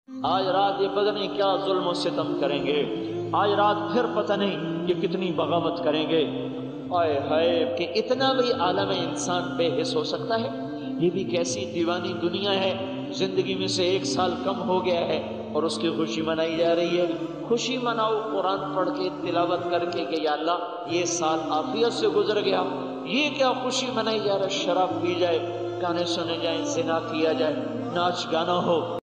आज रात ये पता नहीं क्या जुल्म सितम करेंगे, आज रात फिर पता नहीं ये कितनी बगावत करेंगे। आए हाय कि इतना भी आलम इंसान बेहिस हो सकता है। ये भी कैसी दीवानी दुनिया है, जिंदगी में से 1 साल कम हो गया है और उसकी खुशी मनाई जा रही है। खुशी मनाओ कुरान पढ़ के, तिलावत करके कि या अल्लाह ये साल आफियत से गुजर गया। ये क्या खुशी मनाई जा रहा है? शराब पी जाए, गाने सुने जाए, जिना किया जाए, नाच गाना हो।